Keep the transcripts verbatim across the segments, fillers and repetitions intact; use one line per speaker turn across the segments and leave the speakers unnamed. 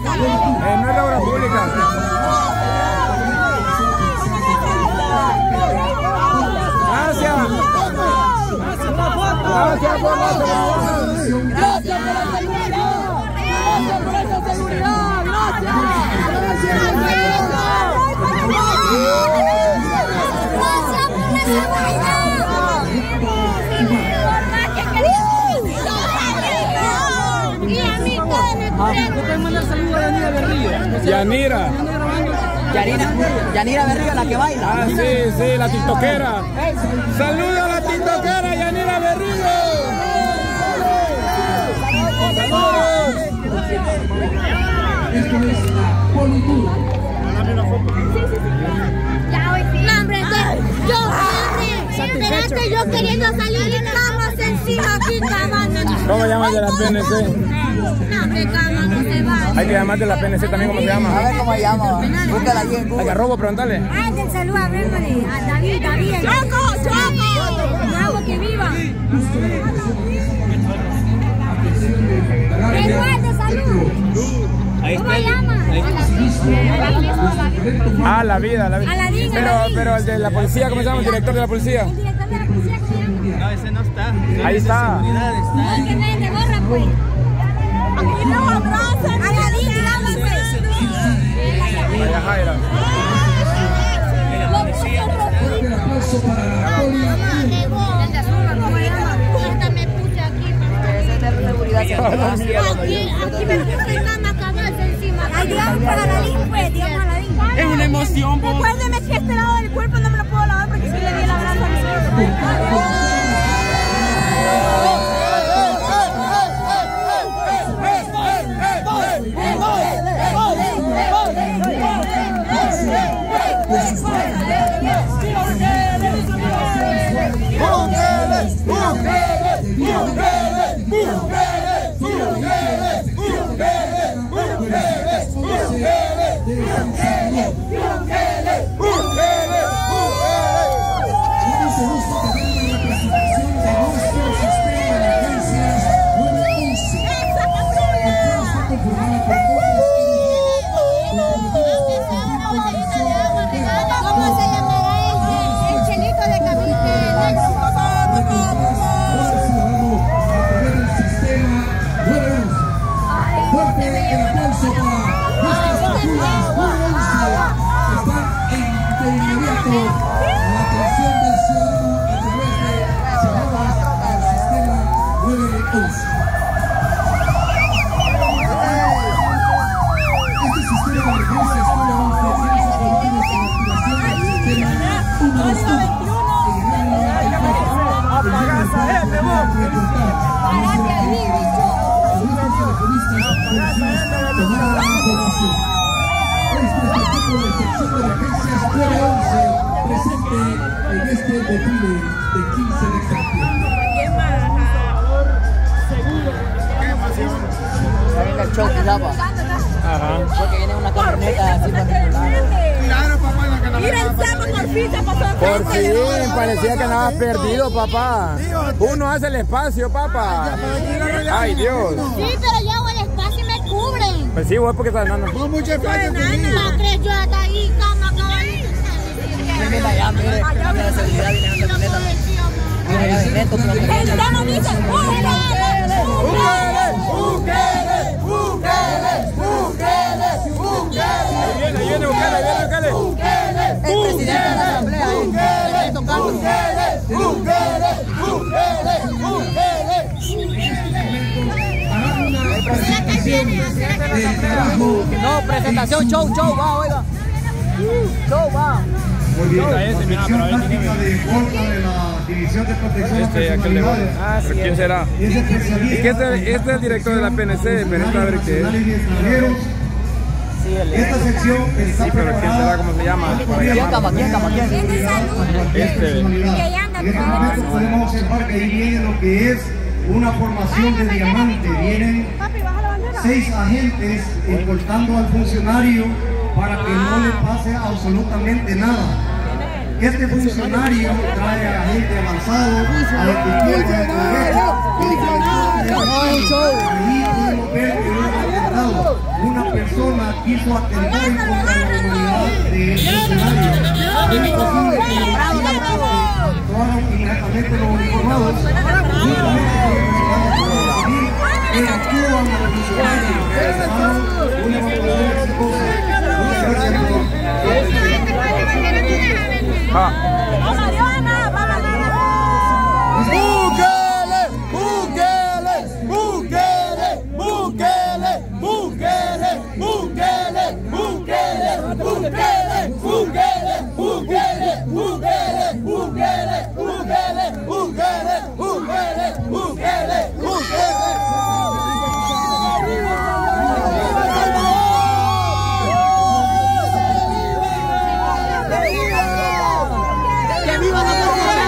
Eh, no es la obra pública. Gracias. Gracias por la seguridad.
Gracias por la seguridad. Gracias por esta seguridad. Gracias.
¿No pueden mandar saludos a Yanira Berrío?
Yanira.
Yanira, Yanira Berrío, la que baila.
Ah, sí, sí, la tiktokera. Saludos a la tiktokera Yanira Berrío. Saludos.
Esto es Politur.
No, hombre, yo, hombre, espérate, yo queriendo salir y camas encima aquí, camas.
¿Cómo llamas de la P N C?
No, hombre, camas, no se va.
Hay que llamar de la P N C también, ¿cómo se llama?
A ver cómo se llama. Búscala ahí en
Hay
Google.
que robo, pregúntale.
Ay, del saludo a Bermale, a David, David. ¡Choco, choco! ¡Bravo, que viva! ¡Recuerde, salud! ¿Cómo se llama?
Ah, la vida, la vida.
Aladín,
Pero,
Aladín.
pero el de la policía, ¿cómo se llama? El director de la policía.
El director de la policía, ¿cómo se llama?
No, ese no está.
Ahí está.
El que viene de gorra, pues. Aquí no abrazan. Aladín, grábase.
Vaya Jaira.
Fuerte el aplauso para la Politur.
El de azul, ¿cómo se llama? Hasta me puse aquí.
Ese es de seguridad.
Aquí, aquí me puse en la cabeza encima. Ay, digamos para Aladín, pues, digamos Aladín.
Es una emoción, vos.
Recuérdeme que este lado del cuerpo no me lo puedo lavar porque si le di el abrazo a mi hija. ¿Cómo se llamará el, el chelito de camino?
Fuerte el aplauso para nuestras patrullas nueve once. Están en de inmediato a la atención del ciudadano a través de llamadas al sistema nueve once. Este sistema de emergencia Escuela once tiene sus políticas de activación del sistema uno dos uno. Tomar la información. Este es el equipo de sección de emergencias nueve once presente en este desfile de quince de septiembre.
Ahí está el show que llama.
Ajá.
Porque viene una camioneta así particular.
Mira el sapo, por fin se pasó.
Por fin, parecía que andabas perdido, papá. Uno hace el espacio, papá. Ay, Dios.
Sí, pero yo hago el espacio y me cubren.
Pues sí, vos porque estás andando.
No crees yo hasta ahí, cama, caballito.
Mira allá, mire. Mira la seguridad, viene una camioneta. Mira allá, viene esto.
El grano dice, ¡Búsquele!
¡Búsquele! ¡Búsquele! ¡Búsquele! ¡Búsquele! Ahí viene, ahí viene, búsquele, ahí viene, búsquele.
El presidente de la asamblea ahí. Ahí tocando.
¡Búsquele! ¡Búsquele! ¡Búsquele!
No, presentación, show, show, va, oiga. Show, va.
Muy bien, la
Ese, mira,
sección
pero ahí
táctica
tiene-
de Porta de la División de Protección a
Este, aquel de
Personalidades.
Ah, sí. ¿Quién será?
Es especialista
¿Y qué este, este es el director de la P N C? Pero esta a ver qué es.
nacionales y extranjeros.
Sí, el
Esta sección está
Sí, pero ¿quién será?
preparada
¿Cómo se llama? Para
¿Quién,
llamarlo.
cama, quién, cama, quién?
Este.
Que anda
En este momento podemos observar que ahí viene lo que es una formación de diamante. Vienen
Papi, baja la bandera.
seis agentes escoltando al funcionario para que no le pase absolutamente nada. Este funcionario trae a gente avanzado, a detectives de derecho, y ahí podemos ver que hubo un atentado. Una persona quiso atentar en contra de la humanidad de funcionarios. Es imposible que los vecinos actuaron inmediatamente los uniformados, justamente que actúan a los funcionarios, que una evacuación exitosa. Muchas gracias,
Bukele, Bukele, Bukele, Bukele, Bukele, Bukele, Bukele, Bukele, Bukele, Bukele, Bukele, Bukele, Bukele, Bukele, Bukele, Bukele, Bukele. ¡Que viva la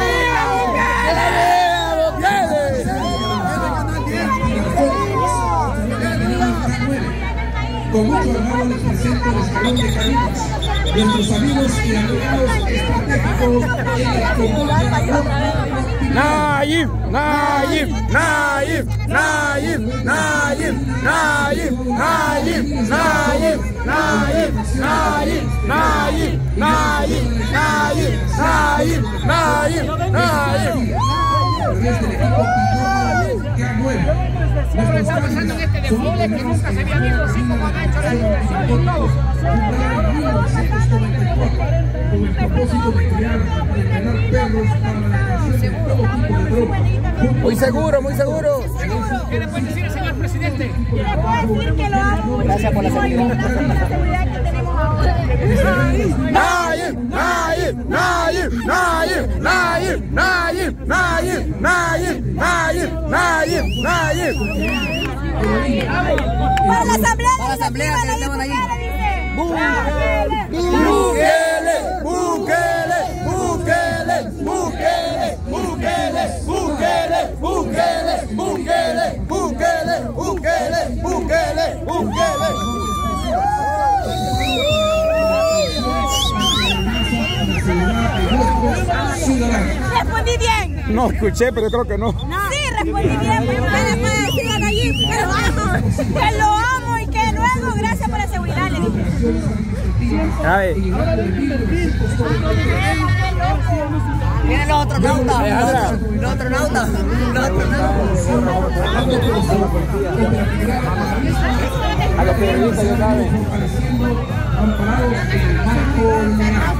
Con mucho agrado les presento el escalón de Carinas, nuestros amigos y aliados estratégicos en el combate a la
Nayib, Nayib, Nayib, Nayib, Nayib, Nayib, Nayib, Nayib, Nayib, Nayib, Nayib, Nayib, Nayib, Nayib, Nayib, Nayib.
Desde el equipo Pintor que nueve. Nuestros casos son integrados en el programa Pintor fundada en mil novecientos noventa y cuatro con el propósito de crear y entrenar perros para la detección de todo tipo de droga.
Muy seguro, muy seguro.
¿Qué le puede decir al señor presidente?
Le puedo decir que lo amo.
Gracias por la seguridad.
Por la seguridad que tenemos ahora.
Nayib, Nayib, Nayib, Nayib, Nayib, Nayib, Nayib, Nayib, Nayib, Nayib, Nayib.
Para la asamblea,
Para la asamblea que tenemos ahí.
Bukele, Bukele, Bukele, Bukele, Bukele, Bukele, Bukele, Bukele, Bukele, Bukele, Bukele, Bukele.
Respondí bien.
No escuché, pero creo que no.
Sí, respondí bien. Puede decir a Nayib que lo amo, que lo amo y que luego, gracias por la seguridad, le dije.
Ay.
Vienen los astronautas.
Alejandra.
Los astronautas. Los astronautas.
A los periodistas ya saben.
Amparados en el marco legal.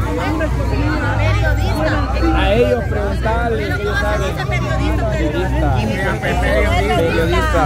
A ellos preguntarles, ellos saben. Periodista. Periodista.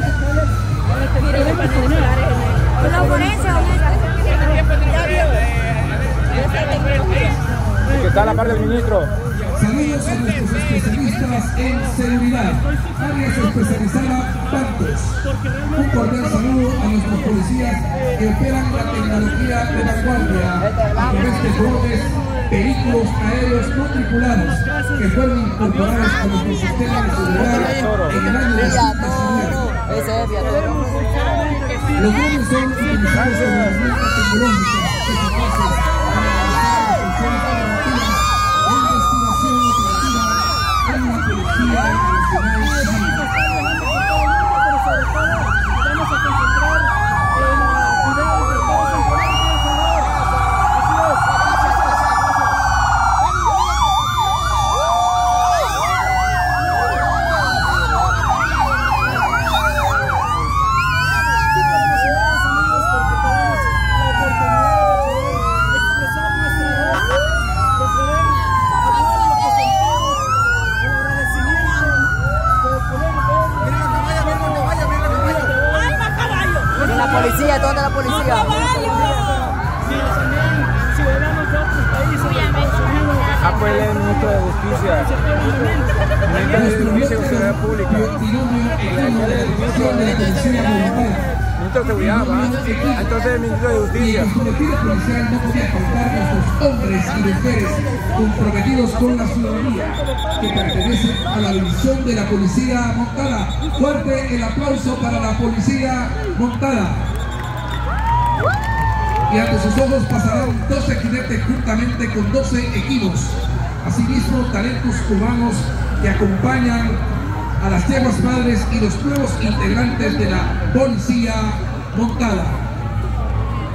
¿Qué tal la parte del ministro?
Saludos a nuestros especialistas en seguridad. Áreas especializadas, bancos. Un cordial saludo a nuestros policías que operan la tecnología de vanguardia a través de drones, vehículos aéreos no tripulados que fueron incorporados a nuestro sistema de seguridad en el año dos mil diecinueve.
Ese es Viatoro.
Los drones son utilizados en herramientas tecnológicas eficaces para realizar funciones operativas de investigación operativa en la Policía Nacional Civil.
Vamos a concentrar en cuidados de todos los
Policía, ¿dónde la policía?
ciudadanos de otros países.
Apoyen el ministro de Justicia. Ministro de Justicia y Seguridad Pública. Ministro de Seguridad, ¿va? Entonces el ministro de Justicia.
El colectivo policial no podía faltar nuestros hombres y mujeres comprometidos con la ciudadanía que pertenecen a la división de la Policía Montada. Fuerte el aplauso para la Policía Montada. Y ante sus ojos pasarán doce jinetes juntamente con doce equipos. Asimismo, talentos humanos que acompañan a las yeguas madres y los nuevos integrantes de la Policía Montada.